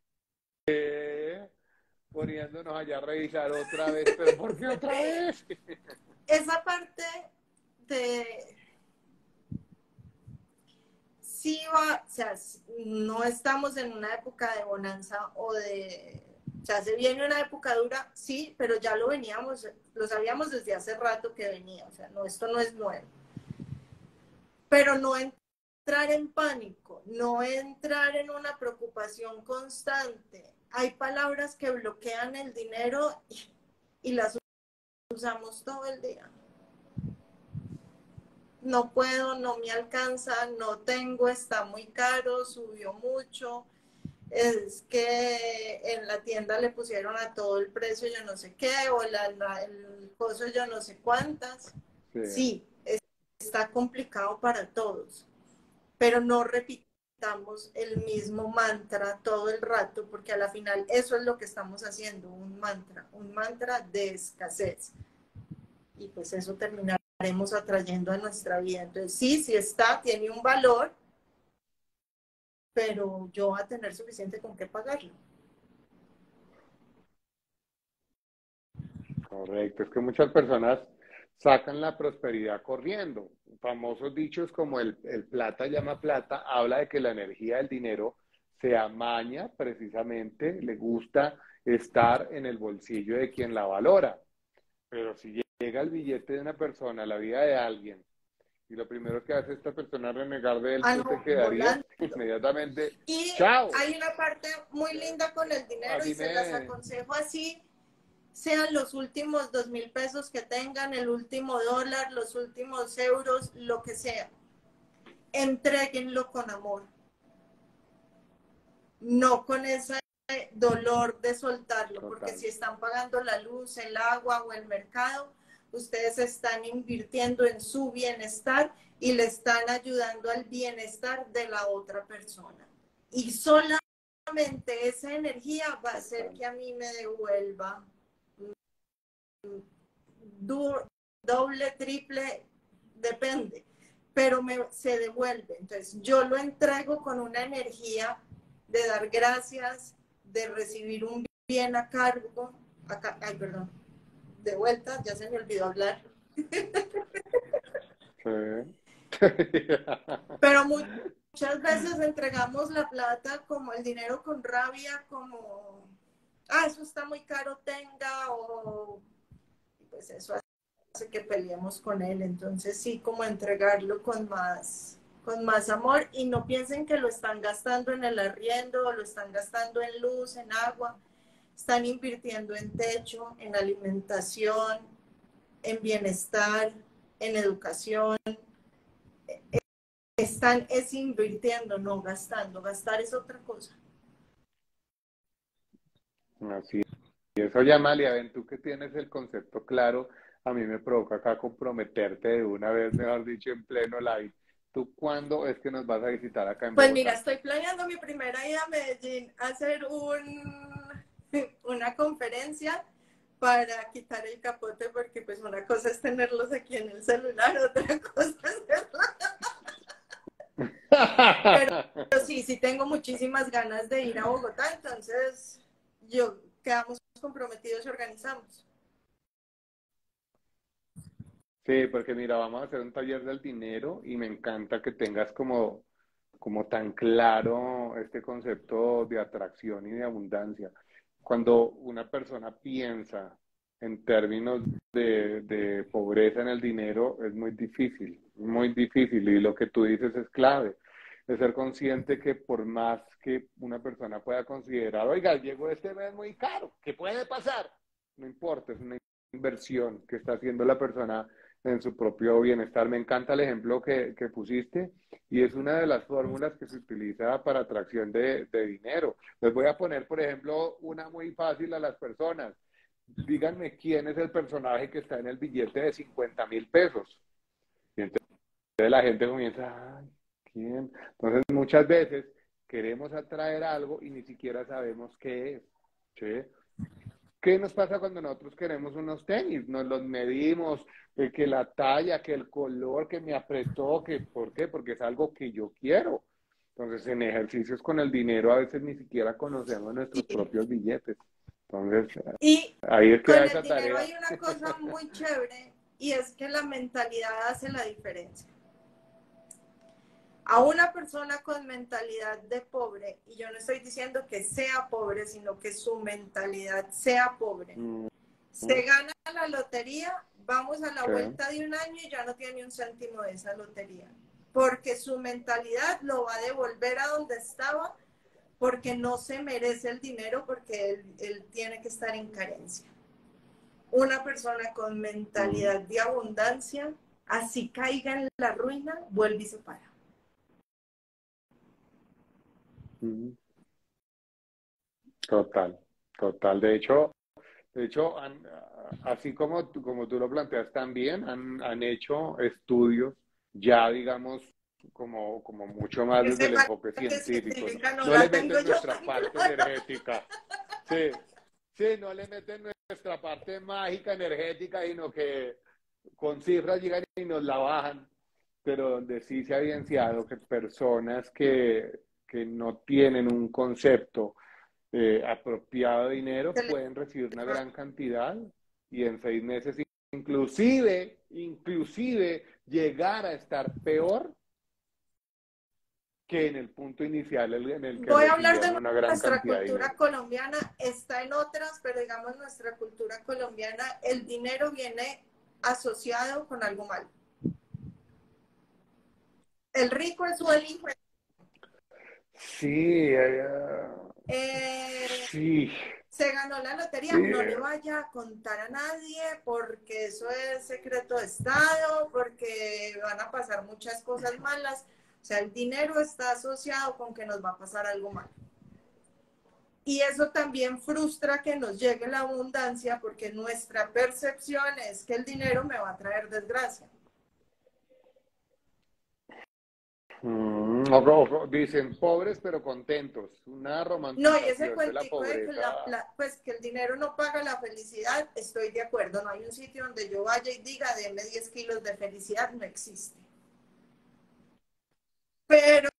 poniéndonos allá a revisar otra vez, pero ¿por qué otra vez? Esa parte de sí va, o sea, no estamos en una época de bonanza o de, o sea, se viene una época dura, sí, pero ya lo veníamos, lo sabíamos desde hace rato que venía, o sea, no, esto no es nuevo. Pero no entrar en pánico, no entrar en una preocupación constante. Hay palabras que bloquean el dinero y, y las usamos todo el día. No puedo, no me alcanza, no tengo, está muy caro, subió mucho. Es que en la tienda le pusieron a todo el precio yo no sé qué, o la, la, el coso yo no sé cuántas. Sí. Sí, es, está complicado para todos, pero no repitamos el mismo mantra todo el rato, porque a la final eso es lo que estamos haciendo, un mantra, un mantra de escasez. Y pues eso terminaremos atrayendo a nuestra vida. Entonces, sí, sí está, tiene un valor, pero yo voy a tener suficiente con qué pagarlo. Correcto, es que muchas personas sacan la prosperidad corriendo. Famosos dichos como el, el plata llama plata, habla de que la energía del dinero se amaña precisamente, le gusta estar en el bolsillo de quien la valora. Pero si llega el billete de una persona a la vida de alguien y lo primero que hace esta persona es renegar de él, Ah, ¿tú te no, quedarías volando. inmediatamente? Y ¡Chao! hay una parte muy linda con el dinero y Así se las me... aconsejo así, sean los últimos dos mil pesos que tengan, el último dólar, los últimos euros, lo que sea. Entréguenlo con amor, no con ese dolor de soltarlo, porque Total. si están pagando la luz, el agua o el mercado, ustedes están invirtiendo en su bienestar y le están ayudando al bienestar de la otra persona. Y solamente justamente esa energía va a hacer que a mí me devuelva du doble, triple, depende, pero me, se devuelve. Entonces yo lo entrego con una energía de dar gracias, de recibir un bien a cargo, acá, ay, perdón, de vuelta, ya se me olvidó hablar. Sí. Pero muchas veces entregamos la plata como el dinero con rabia, como, ah, eso está muy caro, tenga, o pues eso hace que peleemos con él. Entonces sí, como entregarlo con más, con más amor, y no piensen que lo están gastando en el arriendo, o lo están gastando en luz, en agua. Están invirtiendo en techo, en alimentación, en bienestar, en educación. Están es invirtiendo, no gastando. Gastar es otra cosa. Así es. Oye, Amalia, ven, tú que tienes el concepto claro, a mí me provoca acá comprometerte de una vez, mejor dicho, en pleno live. ¿Tú cuándo es que nos vas a visitar acá en Pues mira, Bogotá? estoy planeando mi primera ida a Medellín a hacer un, una conferencia para quitar el capote, porque pues una cosa es tenerlos aquí en el celular, otra cosa es verlos. Pero, pero sí, sí tengo muchísimas ganas de ir a Bogotá, entonces yo quedamos comprometidos y organizamos. Sí, porque mira, vamos a hacer un taller del dinero y me encanta que tengas como, como tan claro este concepto de atracción y de abundancia. Cuando una persona piensa en términos de, de pobreza en el dinero, es muy difícil, muy difícil. Y lo que tú dices es clave, es ser consciente que por más que una persona pueda considerar, oiga, llegó este mes muy caro, ¿qué puede pasar? No importa, es una inversión que está haciendo la persona en su propio bienestar. Me encanta el ejemplo que, que pusiste y es una de las fórmulas que se utiliza para atracción de, de dinero. Les voy a poner, por ejemplo, una muy fácil a las personas. Díganme quién es el personaje que está en el billete de cincuenta mil pesos. Y entonces la gente comienza, ay, ¿quién? Entonces muchas veces queremos atraer algo y ni siquiera sabemos qué es. ¿Sí? ¿Qué nos pasa cuando nosotros queremos unos tenis? Nos los medimos, eh, que la talla, que el color, que me apretó, que ¿por qué? Porque es algo que yo quiero. Entonces, en ejercicios con el dinero a veces ni siquiera conocemos nuestros Sí. propios billetes. Entonces, Y ahí es que da con el esa dinero tarea. hay una cosa muy chévere, y es que la mentalidad hace la diferencia. A una persona con mentalidad de pobre, y yo no estoy diciendo que sea pobre, sino que su mentalidad sea pobre, Mm, se gana la lotería, vamos a la sí. vuelta de un año y ya no tiene ni un céntimo de esa lotería, porque su mentalidad lo va a devolver a donde estaba, porque no se merece el dinero, porque él, él tiene que estar en carencia. Una persona con Mm, mentalidad de abundancia, así caiga en la ruina, vuelve y se para. mm. Total, total. De hecho, de hecho, han- así como tú, como tú lo planteas también, han, han hecho estudios ya, digamos, como, como mucho más desde Ese el enfoque parte científico, ¿no? científica no No le la tengo meten yo nuestra tan parte clara. energética, sí, sí, no le meten nuestra parte mágica energética, sino que con cifras llegan y nos la bajan, pero donde sí se ha evidenciado que personas que, que no tienen un concepto eh, apropiado de dinero, pueden recibir una gran cantidad y en seis meses inclusive, inclusive llegar a estar peor que en el punto inicial en el que Voy a hablar recibían de una gran nuestra cantidad de cultura dinero. colombiana, está en otras, pero digamos nuestra cultura colombiana, el dinero viene asociado con algo malo. El rico es su delincuente. Sí, eh, Eh, sí, se ganó la lotería, no le sí. vaya a contar a nadie porque eso es secreto de Estado, porque van a pasar muchas cosas malas. O sea, el dinero está asociado con que nos va a pasar algo malo. Y eso también frustra que nos llegue la abundancia, porque nuestra percepción es que el dinero me va a traer desgracia. Mm, O- o- dicen pobres pero contentos. Una No, y ese romantización de la cuentico de que, la, pobreza. pla- pues, que el dinero no paga la felicidad, estoy de acuerdo. No hay un sitio donde yo vaya y diga, deme diez kilos de felicidad, no existe. Pero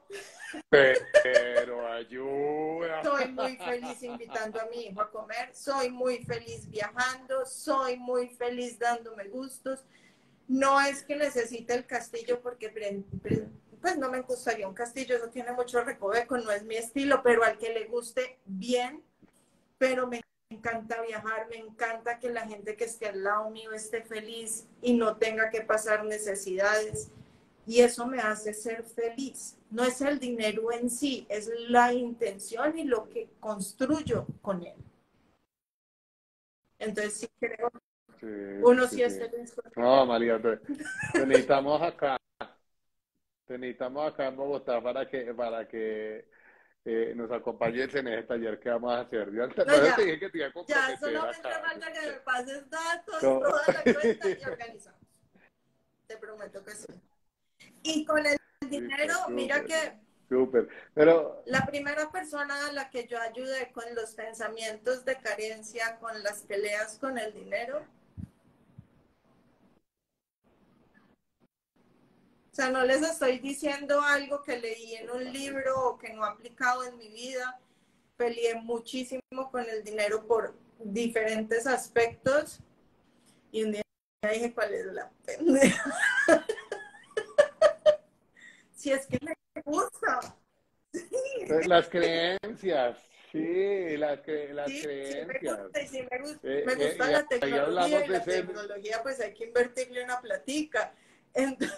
Pero ayuda. soy muy feliz invitando a mi hijo a comer, soy muy feliz viajando, soy muy feliz dándome gustos. No es que necesite el castillo porque pues no me gustaría un castillo, eso tiene mucho recoveco, no es mi estilo, pero al que le guste, bien. Pero me encanta viajar, me encanta que la gente que esté al lado mío esté feliz y no tenga que pasar necesidades. Y eso me hace ser feliz. No es el dinero en sí, es la intención y lo que construyo con él. Entonces sí creo, Sí, uno sí, sí es sí. feliz. No, María, te, te necesitamos acá. Te necesitamos acá en Bogotá para que, para que eh, nos acompañes en ese taller que vamos a hacer. Yo antes- No, por eso te ya, dije que te iba a ya, comprometer solamente acá. falta que me pases datos, No. toda la cuenta y organizamos. Te prometo que sí. Y con el dinero, Listo, mira súper, que súper. Pero la primera persona a la que yo ayudé con los pensamientos de carencia, con las peleas con el dinero, o sea, no les estoy diciendo algo que leí en un libro o que no he aplicado en mi vida. Peleé muchísimo con el dinero por diferentes aspectos y un día dije, ¿cuál es la pendeja? Si es que me gusta. eh, las creencias, sí, las, cre- las Sí, sí me creencias. gusta y sí me gusta, Eh, me gusta eh, la y ahí tecnología hablamos y de la ese, tecnología pues hay que invertirle una platica. Entonces,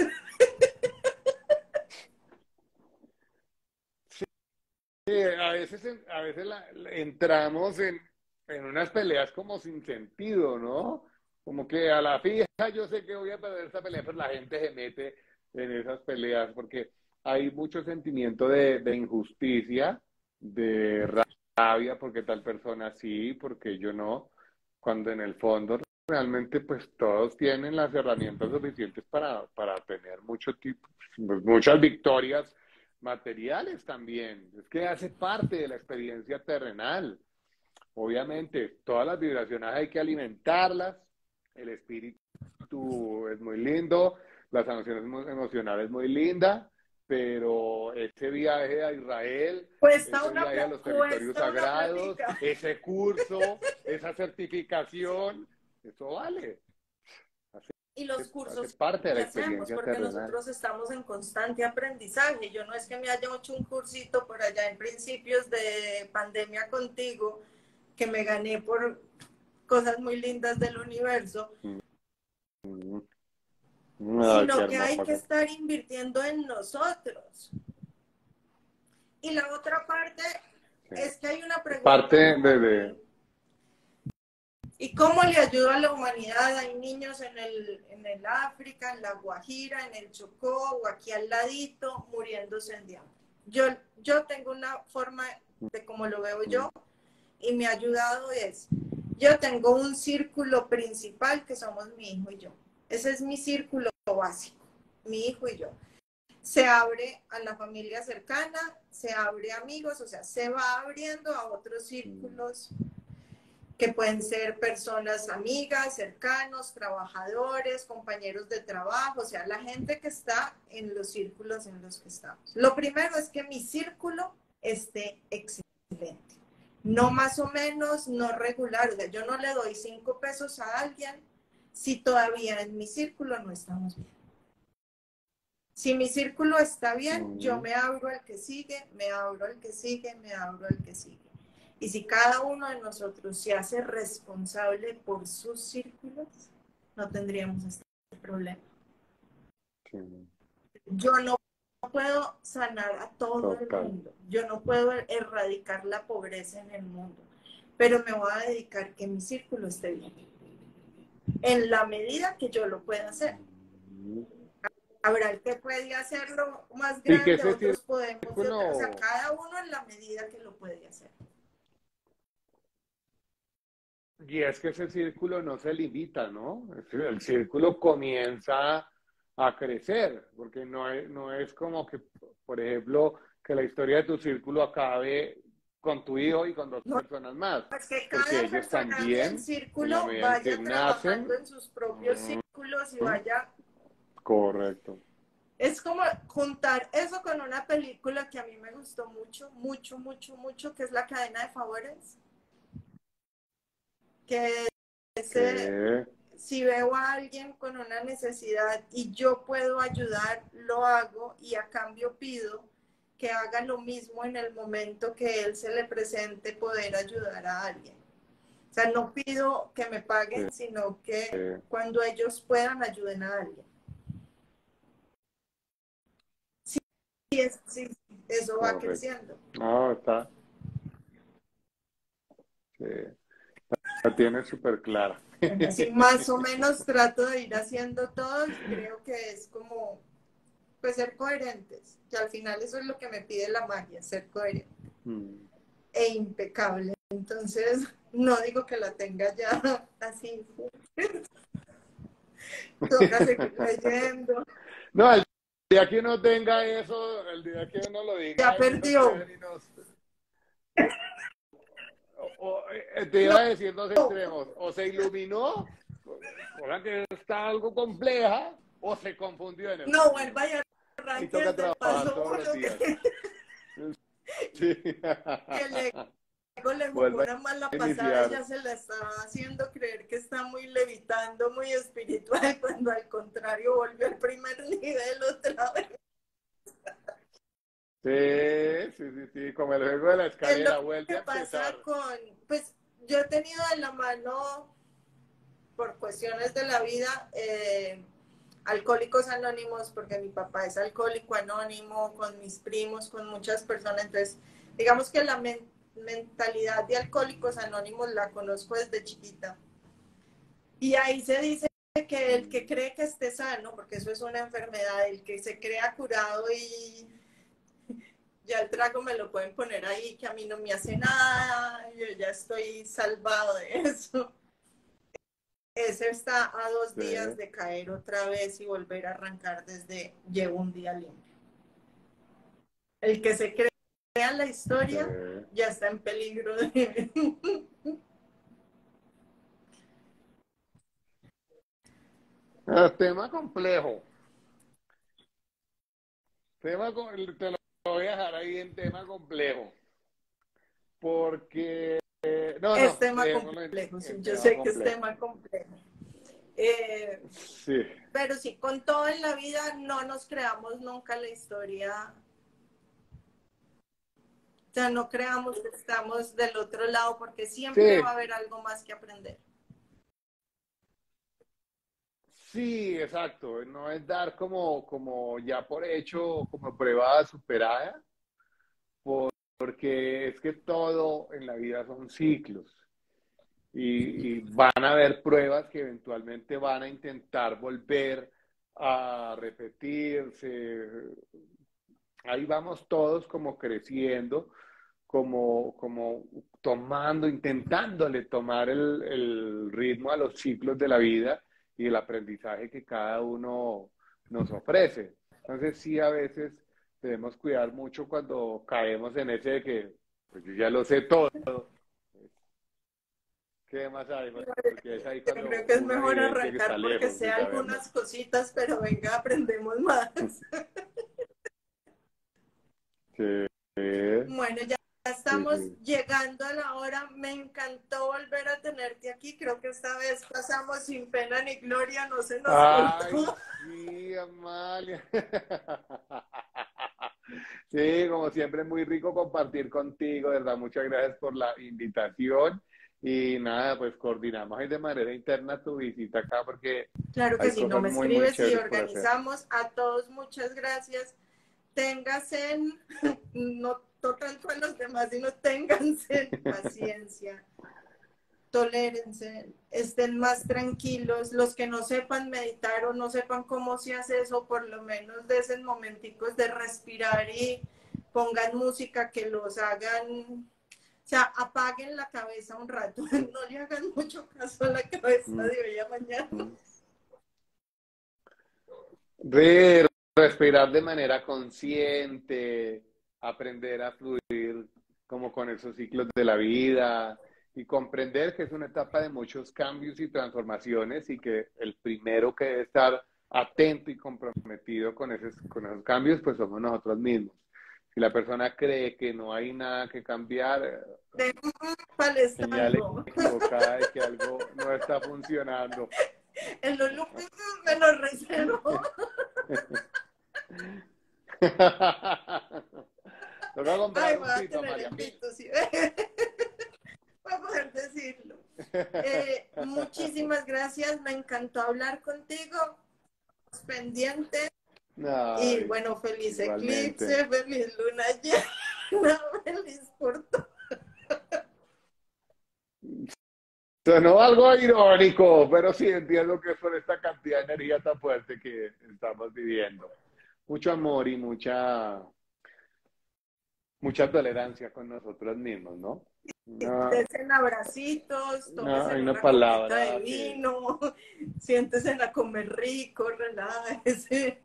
sí, a veces, en- a veces la- la- entramos en, en unas peleas como sin sentido, ¿no? Como que a la fija yo sé que voy a perder esta pelea, pero la gente se mete en esas peleas porque hay mucho sentimiento de, de injusticia, de rabia, porque tal persona sí, porque yo no, cuando en el fondo realmente pues todos tienen las herramientas suficientes para, para tener mucho tipo, pues, muchas victorias materiales también. Es que hace parte de la experiencia terrenal. Obviamente, todas las vibraciones hay que alimentarlas, el espíritu es muy lindo, la sanación emo- emocional es muy linda, pero ese viaje a Israel, cuesta ese una, viaje a los territorios cuesta una sagrados, platica. ese curso, esa certificación, eso vale, hace, Y los hace cursos parte de la que hacemos, experiencia porque terrenal. nosotros estamos en constante aprendizaje. Yo no es que me haya hecho un cursito por allá en principios de pandemia contigo, que me gané por cosas muy lindas del universo, Ay, qué sino que hay que hermoso. estar invirtiendo en nosotros. Y la otra parte Sí. es que hay una Parte pregunta como de, de, muy, ¿y cómo le ayuda a la humanidad? Hay niños en el, en el África, en la Guajira, en el Chocó o aquí al ladito muriéndose en hambre. Yo, yo tengo una forma de cómo lo veo yo y me ha ayudado es, yo tengo un círculo principal que somos mi hijo y yo. Ese es mi círculo básico, mi hijo y yo. Se abre a la familia cercana, se abre a amigos, o sea, se va abriendo a otros círculos que pueden ser personas amigas, cercanos, trabajadores, compañeros de trabajo, o sea, la gente que está en los círculos en los que estamos. Lo primero es que mi círculo esté excelente, no más o menos, no regular, o sea, yo no le doy cinco pesos a alguien si todavía en mi círculo no estamos bien. Si mi círculo está bien, yo me abro al que sigue, me abro al que sigue, me abro al que sigue. Y si cada uno de nosotros se hace responsable por sus círculos, no tendríamos este problema. sí, Yo no puedo sanar a todo el total. mundo, yo no puedo erradicar la pobreza en el mundo, pero me voy a dedicar a que mi círculo esté bien, en la medida que yo lo pueda hacer. Habrá el que puede hacerlo más Y que grande, ese otros podemos, de otra, o sea, círculo, cada uno en la medida que lo puede hacer. y es que ese círculo no se limita, ¿no? El círculo comienza a crecer, porque no es, no es como que, por ejemplo, que la historia de tu círculo acabe con tu hijo y con dos No, personas más, es que porque cada ellos persona del también, en la círculo medida en que vaya trabajando nacen, en sus propios círculos y mm, vaya. correcto. Es como juntar eso con una película que a mí me gustó mucho, mucho, mucho, mucho, que es La cadena de favores. Que ese, Que, si veo a alguien con una necesidad y yo puedo ayudar, lo hago y a cambio pido que haga lo mismo en el momento que él se le presente poder ayudar a alguien. O sea, no pido que me paguen, sino que que, cuando ellos puedan ayuden a alguien. Sí, es, sí, eso va correcto. creciendo. No, está, sí, la tienes súper clara. Así más o menos trato de ir haciendo todo y creo que es como, pues ser coherentes, que al final eso es lo que me pide la magia, ser coherente Mm. e impecable. Entonces, no digo que la tenga ya así, toca seguir leyendo. No, el día que uno tenga eso, el día que uno lo diga, Ya ay, Dios, qué perdió. ven y nos- o- o, eh, te No, iba a decir dos extremos, o se iluminó, cosa que está algo compleja, o se confundió en el no camino. vuelva y Y arranque toca desde el trabajar paso todos los uno días. que, Sí. que le luego le jugó Vuelva una mala a pasada y iniciar. ya se la estaba haciendo creer que está muy levitando, muy espiritual, cuando al contrario volvió al primer nivel otra vez. Sí, sí, sí, sí, como el juego de la Es lo escalera, vuelve que a empezar. pasa con, pues yo he tenido en la mano, por cuestiones de la vida, eh, Alcohólicos Anónimos, porque mi papá es alcohólico anónimo, con mis primos, con muchas personas. Entonces, digamos que la men mentalidad de Alcohólicos Anónimos la conozco desde chiquita. Y ahí se dice que el que cree que esté sano, porque eso es una enfermedad, el que se crea curado y ya el trago me lo pueden poner ahí, que a mí no me hace nada, yo ya estoy salvado de eso. Ese está a dos Sí, días de caer otra vez y volver a arrancar desde llevo un día limpio. El que se crea en la sí. historia ya está en peligro de... Ah, tema complejo. Tema, co- te lo voy a dejar ahí en tema complejo. Porque, eh, no, Es no, tema dejémoslo en, complejo, sí, en yo tema sé que es complejo. tema complejo. Eh, Sí, pero sí, con todo en la vida no nos creamos nunca la historia. O sea, no creamos que estamos del otro lado porque siempre va a sí, haber algo más que aprender. sí, exacto. No es dar como, como ya por hecho, como prueba superada, por- porque es que todo en la vida son ciclos. Y, y van a haber pruebas que eventualmente van a intentar volver a repetirse. Ahí vamos todos como creciendo, como, como tomando, intentándole tomar el, el ritmo a los ciclos de la vida y el aprendizaje que cada uno nos ofrece. Entonces sí, a veces debemos cuidar mucho cuando caemos en ese de que pues yo ya lo sé todo. ¿Qué más hay? Porque es ahí Yo creo cuando que es uno mejor evidencia que está arrancar porque lejos sé de saberlo. algunas cositas, pero venga, aprendemos más. Sí, Bueno, ya sí, estamos sí. llegando a la hora. Me encantó volver a tenerte aquí. Creo que esta vez pasamos sin pena ni gloria, no se nos Ay, cortó. sí, Amalia. Sí, como siempre, muy rico compartir contigo, de verdad. Muchas gracias por la invitación. Y nada, pues coordinamos ahí de manera interna tu visita acá porque Claro que hay sí, no cosas me muy, muy escribes y chéveres por hacer. organizamos. A todos muchas gracias. Ténganse, en, no total con los demás, sino ténganse en paciencia, tolérense, estén más tranquilos. Los que no sepan meditar o no sepan cómo se hace eso, por lo menos de esos momenticos de respirar y pongan música que los hagan, o sea, apaguen la cabeza un rato, no le hagan mucho caso a la cabeza Mm, de hoy a mañana. mm. Re- respirar de manera consciente, aprender a fluir como con esos ciclos de la vida y comprender que es una etapa de muchos cambios y transformaciones y que el primero que debe estar atento y comprometido con esos, con esos cambios, pues somos nosotros mismos. Si la persona cree que no hay nada que cambiar, eh, De pal está señal algo. equivocada de que algo no está funcionando. El Lulu me lo reservo. Toca Ay, comprar voy un a pito, tener María el Pita. pito, sí. Voy a poder decirlo. Eh, muchísimas gracias, me encantó hablar contigo, pendiente. Y Ay, bueno, feliz igualmente. eclipse, feliz luna llena, feliz por todo. Sonó algo irónico, pero sí entiendo que es por esta cantidad de energía tan fuerte que estamos viviendo. Mucho amor y mucha, mucha tolerancia con nosotros mismos, ¿no? Una, Desen abracitos, una, tómese hay una una copita de palabra que vino, siéntese a comer rico, relájese.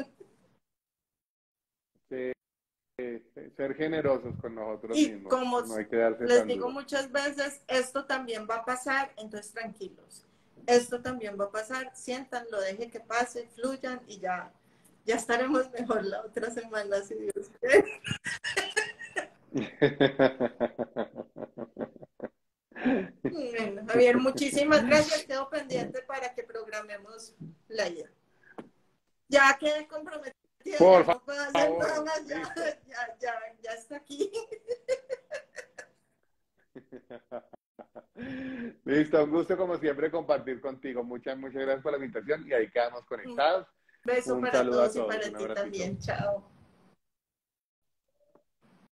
eh, ser generosos con nosotros Y mismos, como no hay que darse les tan digo duro. muchas veces, esto también va a pasar, entonces tranquilos. Esto también va a pasar, siéntanlo, deje que pase, fluyan y ya, ya estaremos mejor la otra semana, si Dios quiere. Bueno, Javier, muchísimas gracias. Quedo pendiente para que programemos la ida. Ya quedé comprometida, ya Por no puedo hacer nada favor, más, ya, listo. ya, ya, ya está aquí. Listo, un gusto como siempre compartir contigo. Muchas, muchas gracias por la invitación y ahí quedamos Un conectados. beso Un para saludo a todos y todos, para un ti abracito. también. Chao.